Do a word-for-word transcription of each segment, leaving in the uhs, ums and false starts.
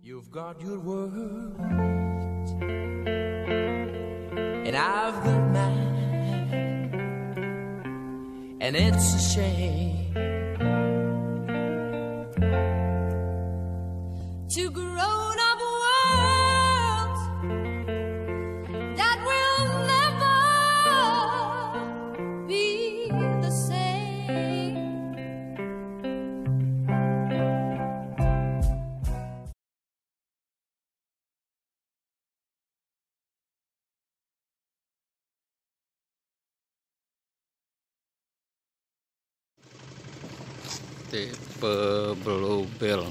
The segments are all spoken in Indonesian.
You've got your world, and I've got mine, and it's a shame two grown-up worlds that will never be the same. Tipe Bluebell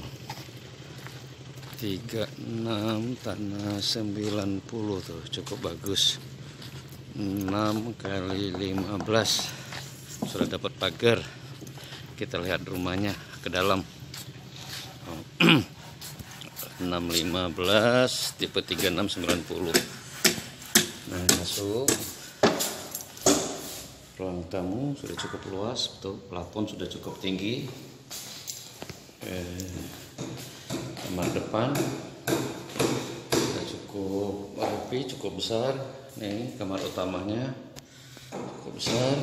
tiga puluh enam tanah sembilan puluh tuh cukup bagus. Enam kali lima belas sudah dapat pagar. Kita lihat rumahnya ke dalam. Enam lima belas tipe tiga enam sembilan puluh. Nah, masuk. Ruang tamu sudah cukup luas, tuh plafon sudah cukup tinggi. Eh, kamar depan sudah cukup rapi, cukup besar. Nih kamar utamanya cukup besar.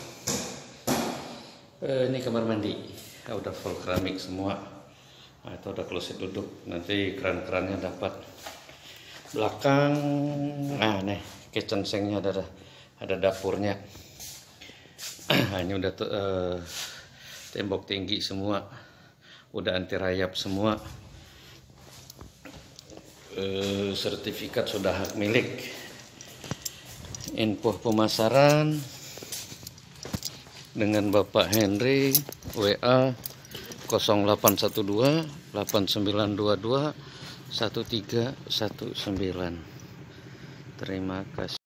Eh, ini kamar mandi, ya, udah full keramik semua. Nah, itu ada kloset duduk, nanti keran-kerannya dapat. Belakang, nah nih kitchen sinknya ada ada dapurnya. Ini udah uh, tembok tinggi semua, udah anti rayap semua. Uh, sertifikat sudah hak milik. Info pemasaran dengan Bapak Henry, W A nol delapan satu dua delapan sembilan dua dua satu tiga satu sembilan. Terima kasih.